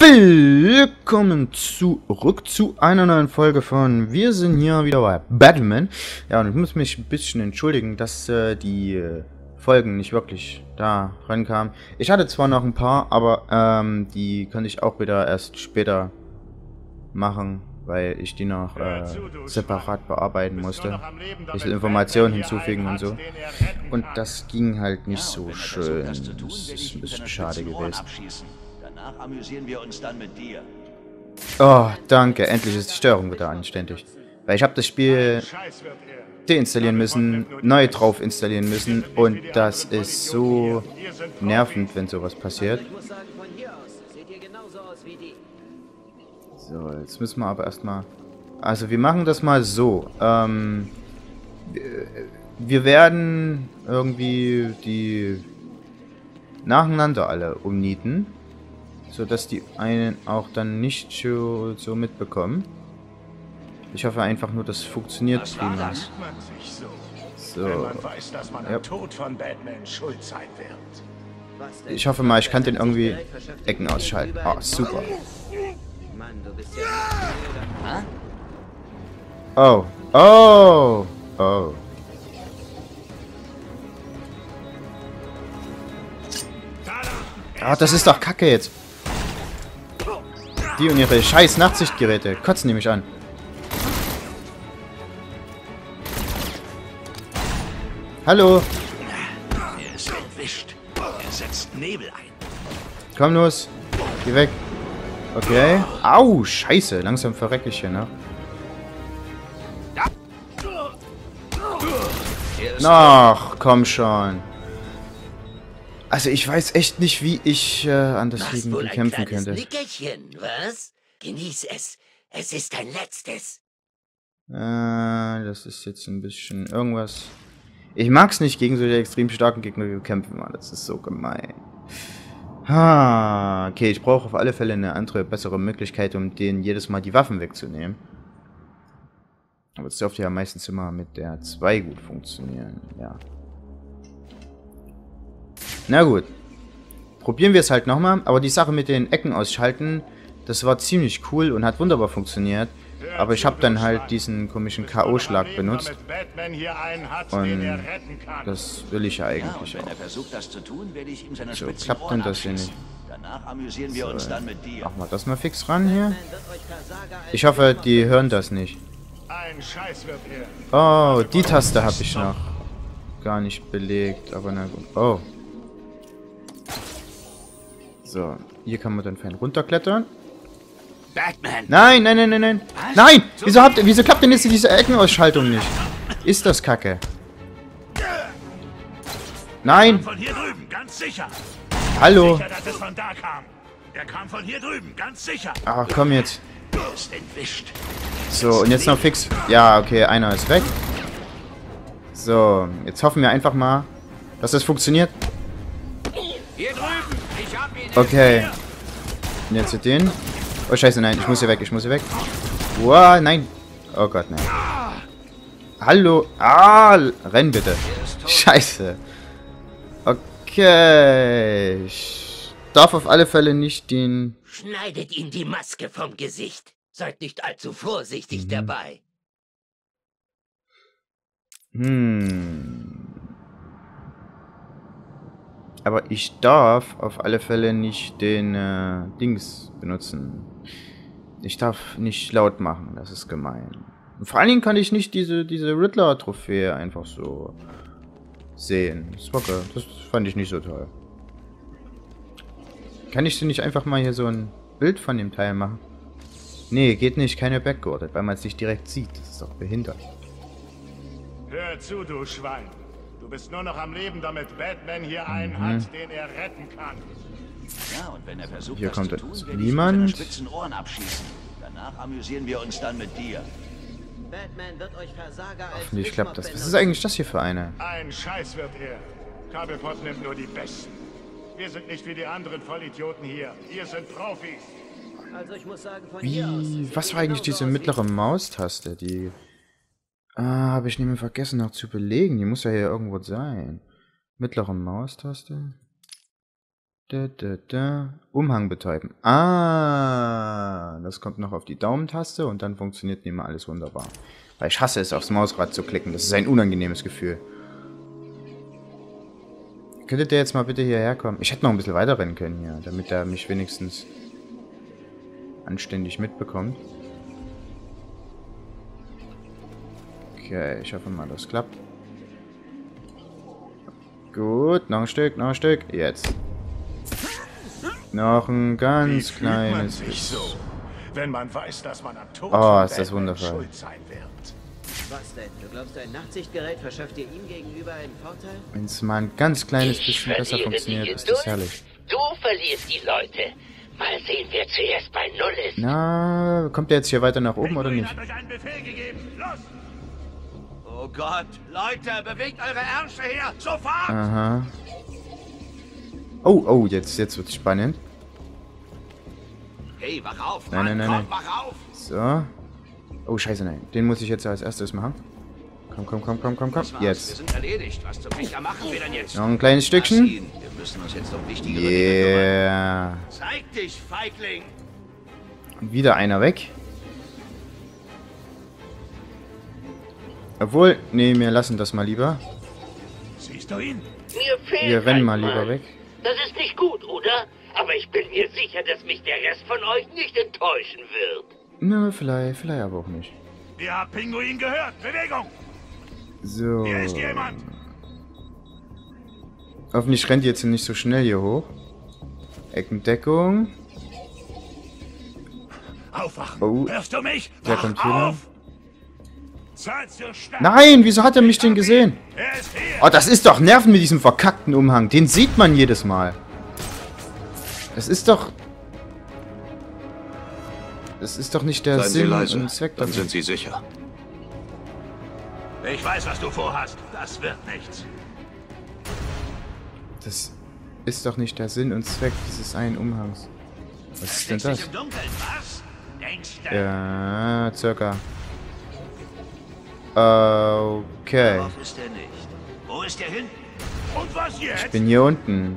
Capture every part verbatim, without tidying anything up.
Willkommen zurück zu einer neuen Folge von Wir sind hier wieder bei Batman. Ja, und ich muss mich ein bisschen entschuldigen, dass äh, die äh, Folgen nicht wirklich da rankamen. Ich hatte zwar noch ein paar, aber ähm, die konnte ich auch wieder erst später machen, weil ich die noch äh, separat bearbeiten musste. Ein bisschen Informationen hinzufügen und so. Und das ging halt nicht so schön. Das ist ein bisschen schade gewesen. Danach amüsieren wir uns dann mit dir. Oh, danke. Endlich ist die Steuerung wieder anständig. Weil ich habe das Spiel deinstallieren müssen, neu drauf installieren müssen und das ist so nervend, wenn sowas passiert. So, jetzt müssen wir aber erstmal... Also wir machen das mal so. Ähm, wir werden irgendwie die nacheinander alle umnieten, sodass die einen auch dann nicht so, so mitbekommen. Ich hoffe einfach nur, das funktioniert prima. So. Ja. Ich hoffe mal, ich kann den irgendwie Ecken ausschalten. Ah, oh, super. Oh. Oh. Oh. Ah, das ist doch Kacke jetzt. Die und ihre scheiß Nachtsichtgeräte. Kotzen nämlich an. Hallo. Er ist entwischt. Er setzt Nebel ein. Komm los. Geh weg. Okay. Au, scheiße. Langsam verrecke ich hier, ne? Ach, komm schon. Also ich weiß echt nicht, wie ich äh, an das Leben kämpfen könnte. Nickerchen, was? Genieß es. Es ist dein letztes. Äh, das ist jetzt ein bisschen irgendwas. Ich mag's nicht, gegen solche extrem starken Gegner kämpfen, Mann. Das ist so gemein. Ha, okay, ich brauche auf alle Fälle eine andere, bessere Möglichkeit, um denen jedes Mal die Waffen wegzunehmen. Aber das dürfte ja meistens immer mit der zwei gut funktionieren, ja. Na gut. Probieren wir es halt nochmal. Aber die Sache mit den Ecken ausschalten, das war ziemlich cool und hat wunderbar funktioniert. Aber ich habe dann halt diesen komischen K O-Schlag benutzt. Und das will ich ja eigentlich auch. So, klappt denn das hier nicht? So, machen wir das mal fix ran hier. Ich hoffe, die hören das nicht. Oh, die Taste habe ich noch gar nicht belegt. Aber na gut. Oh. So, hier kann man dann fein runterklettern. Batman! Nein, nein, nein, nein, nein. Was? Nein! Wieso, habt, wieso klappt denn jetzt diese Eckenausschaltung nicht? Ist das Kacke? Nein! Von hier drüben, ganz sicher. Hallo! Sicher, dass es von da kam. Der kam von hier drüben, ganz sicher. Ach, komm jetzt. Er ist entwischt. So, und jetzt noch fix. Ja, okay, einer ist weg. So, jetzt hoffen wir einfach mal, dass das funktioniert. Hier drüben, ich hab ihn. Okay. Und jetzt mit den. Oh, scheiße, nein, ich muss hier weg, ich muss hier weg. Wow, nein. Oh Gott, nein. Hallo. Ah, renn bitte. Scheiße. Okay. Ich darf auf alle Fälle nicht den... Schneidet ihm die Maske vom Gesicht. Seid nicht allzu vorsichtig mhm. dabei. Hm. Aber ich darf auf alle Fälle nicht den äh, Dings benutzen. Ich darf nicht laut machen, das ist gemein. Und vor allen Dingen kann ich nicht diese, diese Riddler-Trophäe einfach so sehen. Das, war, das fand ich nicht so toll. Kann ich denn nicht einfach mal hier so ein Bild von dem Teil machen? Nee, geht nicht, keine Backgurtet, weil man es nicht direkt sieht. Das ist doch behindert. Hör zu, du Schwein. Du bist nur noch am Leben, damit Batman hier einen mhm. hat, den er retten kann. Ja, und wenn er versucht, hier das kommt zu tun, werde niemand. ich spitzen Ohren abschießen. Danach amüsieren wir uns dann mit dir. Batman wird euch Versager als Hoffentlich klappt das. Was ist eigentlich das hier für eine? Ein Scheiß wird er. Cobblepot nimmt nur die Besten. Wir sind nicht wie die anderen Vollidioten hier. Wir sind Profis. Also ich muss sagen, von Wie? hier aus, Was war eigentlich diese mittlere Maustaste? Die... Ah, habe ich nicht mehr vergessen noch zu belegen. Die muss ja hier irgendwo sein. Mittlere Maustaste. Da, da, da. Umhang betäuben. Ah, das kommt noch auf die Daumentaste und dann funktioniert nicht mehr alles wunderbar. Weil ich hasse es, aufs Mausrad zu klicken. Das ist ein unangenehmes Gefühl. Könntet ihr jetzt mal bitte hierher kommen? Ich hätte noch ein bisschen weiter rennen können hier, damit er mich wenigstens anständig mitbekommt. Okay, ich hoffe mal, das klappt. Gut, noch ein Stück, noch ein Stück. Jetzt. Noch ein ganz kleines bisschen. So, wenn man weiß, dass man am Tod oh, ist das wundervoll. schuld sein wird. Was denn? Du glaubst, ein Nachtsichtgerät verschafft dir ihm gegenüber einen Vorteil? Wenn es mal ein ganz kleines Ich bisschen besser verliere funktioniert, die ist das Geduld. herrlich. Du verlierst die Leute. Mal sehen, wer zuerst bei Null ist. Na, kommt der jetzt hier weiter nach oben oder Pinguin nicht? hat euch einen Befehl gegeben. Los! Oh Gott, Leute, bewegt eure Ärsche her, sofort! Aha. Oh, oh, jetzt, jetzt wird's spannend. Hey, wach auf, Nein, Mann, nein, nein, komm, wach auf! So. Oh, scheiße, nein. Den muss ich jetzt als erstes machen. Komm, komm, komm, komm, komm, komm. Das war's, Wir Jetzt. sind erledigt. Was zum Ficker machen wir denn jetzt? Noch ein kleines Stückchen. Marcin, wir müssen uns jetzt um wichtigere Dinge kümmern. Yeah. Zeig dich, Feigling! Und wieder einer weg. Obwohl, nee, wir lassen das mal lieber. Siehst du ihn? Mir fehlt Wir rennen ein mal lieber Mann. weg. Das ist nicht gut, oder? Aber ich bin mir sicher, dass mich der Rest von euch nicht enttäuschen wird. Na, vielleicht, vielleicht aber auch nicht. Ihr habt Pinguin gehört. Bewegung! So. Hier ist jemand! Hoffentlich rennt ihr jetzt nicht so schnell hier hoch. Eckendeckung. Aufwachen! Oh. Hörst du mich? Der Wach kommt hier lang. auf! Zeit zur Start. Nein, wieso hat er mich denn gesehen? Er ist hier! Oh, das ist doch Nerven mit diesem verkackten Umhang. Den sieht man jedes Mal. Das ist doch... Das ist doch nicht der Seien Sie Sinn leise, und Zweck dann davon. sind Sie sicher. Ich weiß, was du vorhast. Das wird nichts. Das ist doch nicht der Sinn und Zweck dieses einen Umhangs. Was ist denn Dich das? im Dunkeln, was? Denkst du? Ja, circa. Okay. Darauf ist er nicht. Wo ist er hin? Und was jetzt? Ich bin hier unten.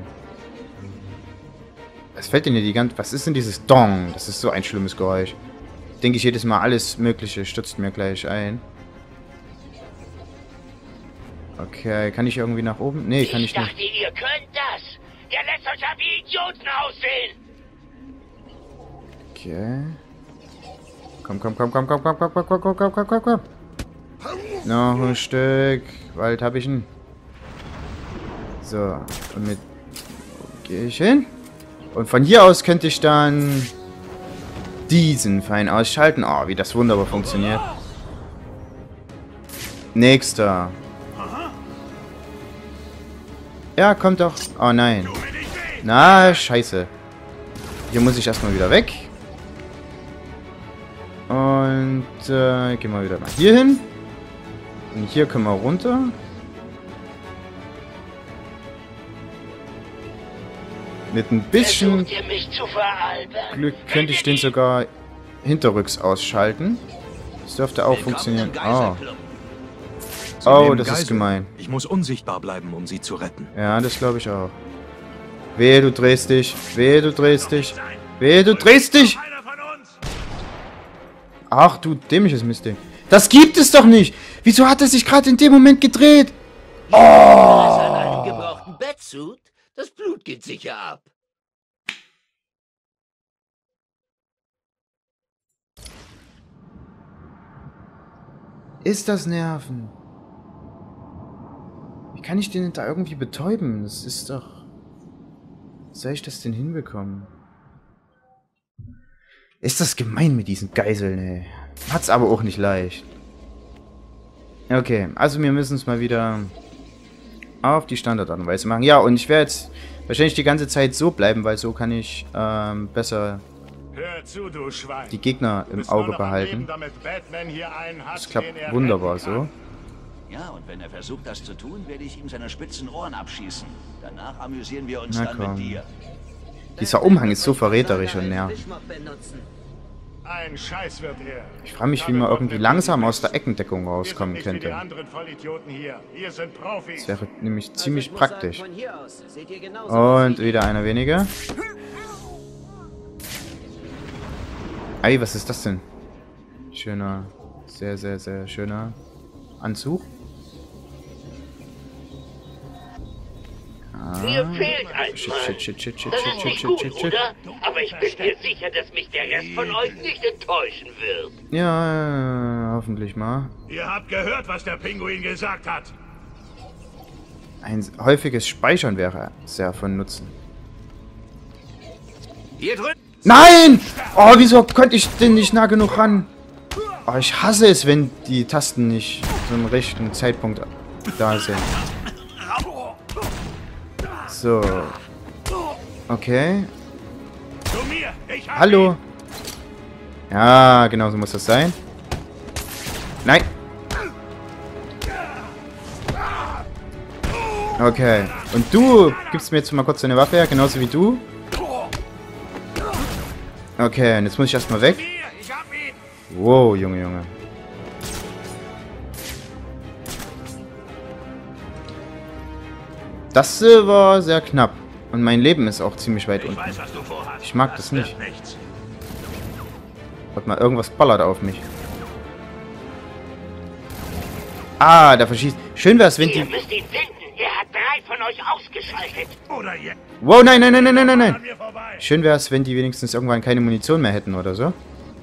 Was fällt denn hier die ganze... Was ist denn dieses Dong? Das ist so ein schlimmes Geräusch. Denke ich jedes Mal, alles Mögliche stürzt mir gleich ein. Okay, kann ich irgendwie nach oben? Nee, kann ich ich dachte, nicht. ihr könnt das. Der lässt euch ja wie Idioten aussehen. Okay. Komm, komm, komm, komm, komm, komm, komm, komm, komm, komm, komm, komm, komm, komm. Noch ein Stück. Wald habe ich ihn. So, und mit... Wo gehe ich hin? Und von hier aus könnte ich dann diesen Feind ausschalten. Oh, wie das wunderbar funktioniert. Nächster. Ja, kommt doch. Oh nein. Na, scheiße. Hier muss ich erstmal wieder weg. Und äh, gehen wir wieder mal hier hin. Und hier können wir runter. Mit ein bisschen Versucht ihr mich zu veralbern? Glück könnte ich den sogar hinterrücks ausschalten. Das dürfte auch funktionieren. Oh, Sie oh nehmen das ist Geiseln. gemein. Ich muss unsichtbar bleiben, um Sie zu retten. Ja, das glaube ich auch. Wehe, du drehst dich. Wehe, du drehst dich. Wehe, du drehst dich. Einer von uns! Ach, du dämliches Mistding. Das gibt es doch nicht. Wieso hat er sich gerade in dem Moment gedreht? Oh! Einen gebrauchten Batsuit? Das Blut geht sicher ab. Ist das Nerven? Wie kann ich den da irgendwie betäuben? Das ist doch... Wie soll ich das denn hinbekommen? Ist das gemein mit diesen Geiseln, ey. Hat's aber auch nicht leicht. Okay, also wir müssen es mal wieder auf die Standardart und Weise machen. Ja, und ich werde jetzt wahrscheinlich die ganze Zeit so bleiben, weil so kann ich ähm, besser Hör zu, du Schwein. die Gegner Du im bist nur Auge noch am behalten. Leben, damit Batman hier einen hat, Das klappt den er wunderbar retten so. kann. Ja, und wenn er versucht, das zu tun, werde ich ihm seine spitzen Ohren abschießen. Danach amüsieren wir uns Na, dann komm. mit dir. Dieser Umhang ist so verräterisch und nervt. Fischmob benutzen. Ein Scheiß wird er. Ich frage mich, wie man irgendwie langsam aus der Eckendeckung rauskommen könnte. Das wäre nämlich ziemlich praktisch. Und wieder einer weniger. Ei, was ist das denn? Schöner, sehr, sehr, sehr schöner Anzug. Mir fehlt ein Shit, Mann. shit, shit, shit, shit, Das shit, ist shit, nicht shit, gut, shit, shit. oder? Aber ich bin mir sicher, dass mich der Rest von euch nicht enttäuschen wird. Ja, äh, hoffentlich mal. Ihr habt gehört, was der Pinguin gesagt hat. Ein häufiges Speichern wäre sehr von Nutzen. Hier drüben. Nein! Oh, wieso konnte ich denn nicht nah genug ran? Oh, ich hasse es, wenn die Tasten nicht zum richtigen Zeitpunkt da sind. So. Okay. Zu mir. Ich hab Hallo. ihn. Ja, genau so muss das sein. Nein. Okay. Und du gibst mir jetzt mal kurz deine Waffe her, genauso wie du. Okay, und jetzt muss ich erstmal weg. Hier, ich hab ihn. Wow, Junge, Junge. Das äh, war sehr knapp. Und mein Leben ist auch ziemlich weit Ich unten. weiß, was du vorhast. Ich mag das nicht. wird nichts. Warte mal, irgendwas ballert auf mich. Ah, da verschießt. Schön wär's, wenn Ihr die... müsst ihn finden. Er hat drei von euch ausgeschaltet. Oder ihr Wow, nein, nein, nein, nein, nein, nein, an nein. mir vorbei. Schön wär's, wenn die wenigstens irgendwann keine Munition mehr hätten oder so.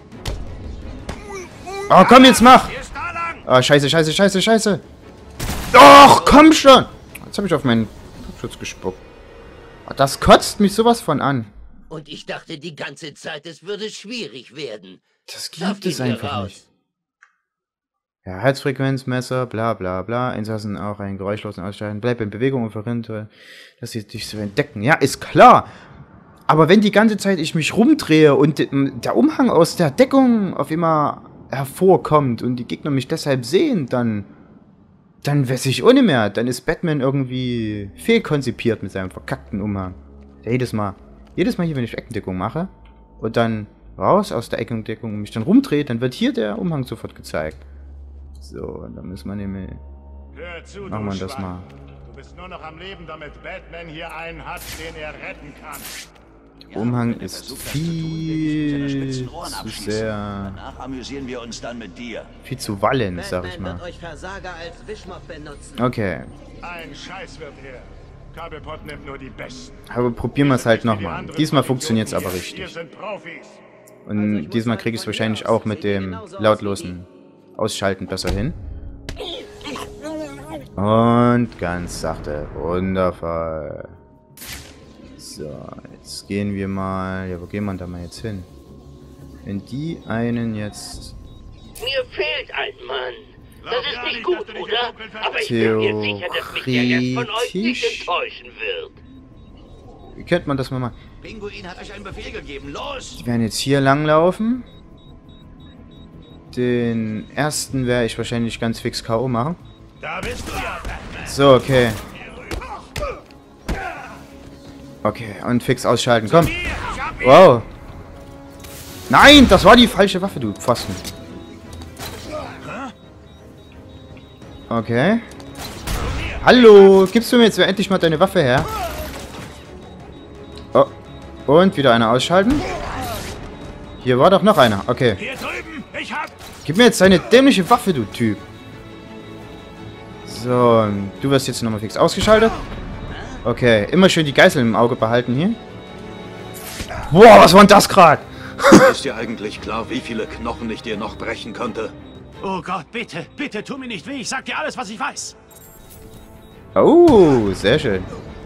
Oh, komm, jetzt mach! Hier ist da lang. Oh, scheiße, scheiße, scheiße, scheiße. Doch, komm schon! Jetzt habe ich auf meinen Schutz gespuckt. Oh, das kotzt mich sowas von an. Und ich dachte die ganze Zeit, es würde schwierig werden. Das Schafft gibt es ihn hier einfach raus. nicht. Ja, Herzfrequenzmesser, bla bla bla. Insassen auch einen geräuschlosen Aussteigen. Bleib in Bewegung und verrinne, dass sie dich so entdecken. Ja, ist klar. Aber wenn die ganze Zeit ich mich rumdrehe und der Umhang aus der Deckung auf immer hervorkommt und die Gegner mich deshalb sehen, dann... Dann weiß ich ohne mehr. Dann ist Batman irgendwie fehlkonzipiert mit seinem verkackten Umhang. Ja, jedes Mal. Jedes Mal hier, wenn ich Eckendeckung mache und dann raus aus der Eckendeckung und mich dann rumdrehe, dann wird hier der Umhang sofort gezeigt. So, und dann müssen wir nämlich... Hör zu, Machen du wir das Schwein. mal. Du bist nur noch am Leben, damit Batman hier einen hat, den er retten kann. Der Umhang wenn er ist versucht, das zu tun, werde ich ihm seine viel spitzen Ohren zu abschießen. sehr... Danach amüsieren wir uns dann mit dir. Viel zu wallend, sag ich Batman mal. wird euch Versager als Wischmopp benutzen. Okay. Ein Scheiß wird er. Kabelpot nimmt nur die Besten. Aber probieren wir es halt nochmal. Anderen Diesmal Idioten funktioniert es aber hier. richtig. Wir sind Profis. Und diesmal kriege ich es wahrscheinlich auch mit dem lautlosen Ausschalten besser hin. Und ganz sachte. Wundervoll. So, jetzt gehen wir mal... Ja, wo gehen wir da mal jetzt hin? Wenn die einen jetzt... Mir fehlt ein Mann. Das Glaub ist ja nicht nicht, gut, dass du dich oder? im Dunkeln Aber ich bin mir sicher, dass mich der Rest von euch nicht Theoretisch- enttäuschen wird. Wie könnte man das mal machen? Pinguin hat euch einen Befehl gegeben. Los! Die werden jetzt hier lang laufen. Den ersten werde ich wahrscheinlich ganz fix K O machen. Da bist du ja, Batman. So, okay. Okay, und fix ausschalten. Komm. Hier, ich hab ihn. Wow. Nein, das war die falsche Waffe, du Pfosten. Okay. Hallo, gibst du mir jetzt endlich mal deine Waffe her? Oh. Und wieder einer ausschalten. Hier war doch noch einer. Okay. Hier drüben, ich hab... Gib mir jetzt deine dämliche Waffe, du Typ. So, du wirst jetzt nochmal fix ausgeschaltet. Okay, immer schön die Geißel im Auge behalten hier. Boah, was war denn das gerade? Ist dir eigentlich klar, wie viele Knochen ich dir noch brechen könnte? Oh Gott, bitte, bitte, tu mir nicht weh. Ich sag dir alles, was ich weiß. Oh, sehr schön.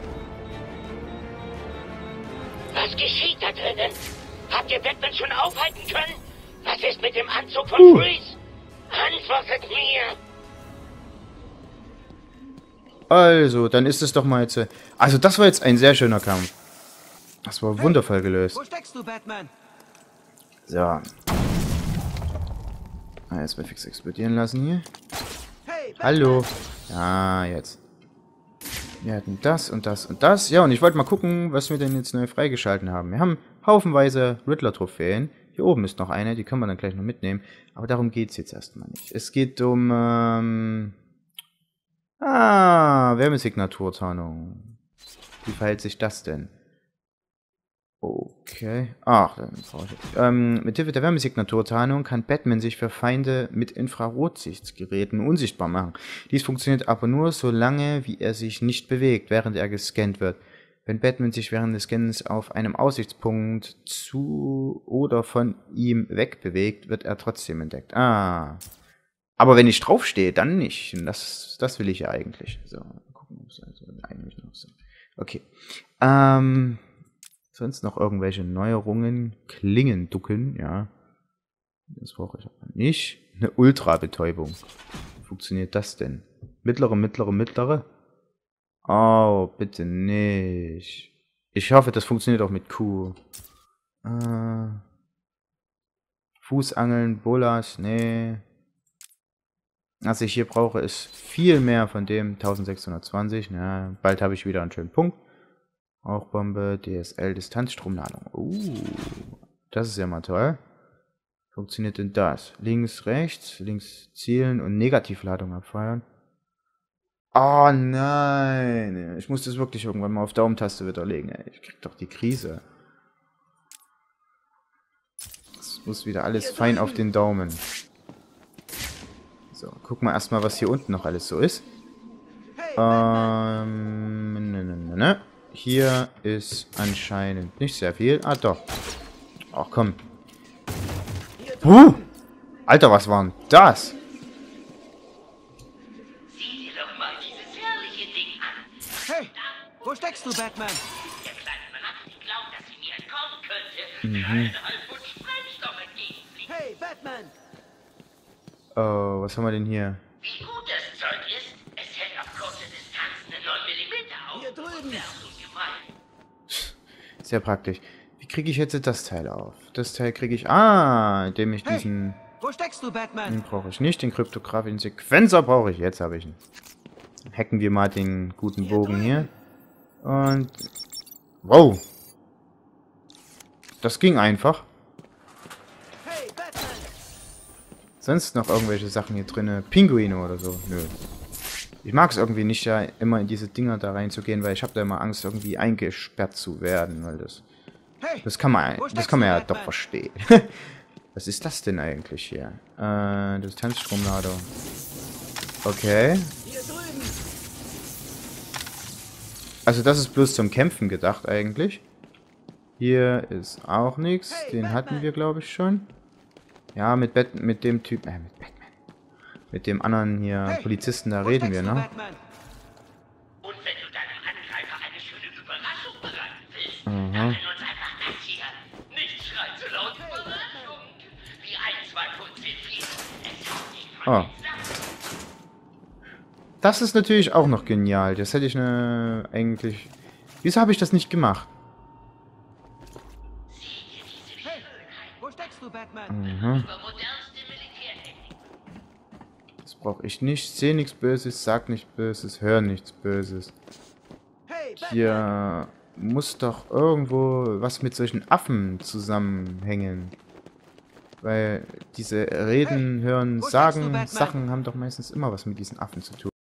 Was geschieht da drinnen? Habt ihr Batman schon aufhalten können? Was ist mit dem Anzug von Uh. Freeze? Antwortet mir! Also, dann ist es doch mal jetzt... äh, Also, das war jetzt ein sehr schöner Kampf. Das war wundervoll gelöst. Wo steckst du, Batman? So. Ah, erstmal fix explodieren lassen hier. Hey, Batman! Hallo. Ja, jetzt. Wir hatten das und das und das. Ja, und ich wollte mal gucken, was wir denn jetzt neu freigeschalten haben. Wir haben haufenweise Riddler-Trophäen. Hier oben ist noch eine, die können wir dann gleich noch mitnehmen. Aber darum geht es jetzt erstmal nicht. Es geht um... Ähm, ah, Wärmesignaturtarnung. Wie verhält sich das denn? Okay. Ach, dann brauche ich jetzt. Ähm, mit Hilfe der Wärmesignaturtarnung kann Batman sich für Feinde mit Infrarotsichtsgeräten unsichtbar machen. Dies funktioniert aber nur, solange wie er sich nicht bewegt, während er gescannt wird. Wenn Batman sich während des Scannens auf einem Aussichtspunkt zu oder von ihm wegbewegt, wird er trotzdem entdeckt. Ah. Aber wenn ich draufstehe, dann nicht. Das, das will ich ja eigentlich. So, mal gucken, ob es also eigentlich noch so. Okay. Ähm... Sonst noch irgendwelche Neuerungen? Klingenducken, ja. Das brauche ich aber nicht. Eine Ultrabetäubung. Wie funktioniert das denn? Mittlere, mittlere, mittlere? Oh, bitte nicht. Ich hoffe, das funktioniert auch mit Q. Äh, Fußangeln, Bolas, nee. Was ich hier brauche, ist viel mehr von dem. eintausendsechshundertzwanzig, ja. Bald habe ich wieder einen schönen Punkt. Rauchbombe, D S L, Distanzstromladung. Uh, das ist ja mal toll. Funktioniert denn das? Links, rechts, links zielen und Negativladung abfeuern. Oh nein, ich muss das wirklich irgendwann mal auf Daumentaste wieder legen. Ey. Ich krieg doch die Krise. Das muss wieder alles fein auf den Daumen. So, gucken wir erstmal, was hier unten noch alles so ist. Ähm, ne, ne, ne, ne. Hier ist anscheinend nicht sehr viel. Ah, doch. Ach, komm. Uh! Alter, was war denn das? Sieh dir doch mal dieses herrliche Ding an. Hey, wo steckst du, Batman? Der kleine Brat glaubt, dass sie mir entkommen könnte. Mhm. Dreieinhalb Pfund Sprengstoff entgegenfliegt. Hey, Batman! Oh, was haben wir denn hier? Wie gut das Zeug ist, es hält auf kurze Distanz eine neun Millimeter auf. Hier drüben. Sehr praktisch. Wie kriege ich jetzt das Teil auf? Das Teil kriege ich... Ah, indem ich Hey, diesen... wo steckst du, Batman? Den brauche ich nicht. Den kryptografischen Sequenzer brauche ich. Jetzt habe ich ihn. Dann hacken wir mal den guten Bogen hier. Und... Wow. Das ging einfach. Hey, Batman! Sonst noch irgendwelche Sachen hier drin? Pinguine oder so? Nö. Ich mag es irgendwie nicht, ja, immer in diese Dinger da reinzugehen, weil ich habe da immer Angst, irgendwie eingesperrt zu werden, weil das... Das kann man, das kann man ja doch verstehen. Was ist das denn eigentlich hier? Äh, Distanzstromladung. Okay. Also das ist bloß zum Kämpfen gedacht eigentlich. Hier ist auch nichts. Den hatten wir, glaube ich, schon. Ja, mit, Bat mit dem Typ... Äh, mit Batman. Mit dem anderen hier hey, Polizisten, da reden wir, ne? Und wenn du deinem Angreifer eine schöne Überraschung bereiten willst, mhm. dann benutzt einfach das hier. Nicht schreien so laut Überraschung. Wie ein, zwei Pfund sind viel. Es kommt nicht von oh. den Sachen. Das ist natürlich auch noch genial. Das hätte ich ne, eigentlich... Wieso habe ich das nicht gemacht? Hey, wo steckst du, Batman? Mhm. Brauche ich nicht. Sehe nichts Böses, sag nichts Böses, hör nichts Böses. Hier muss doch irgendwo was mit solchen Affen zusammenhängen. Weil diese Reden, hören, sagen, Sachen haben doch meistens immer was mit diesen Affen zu tun.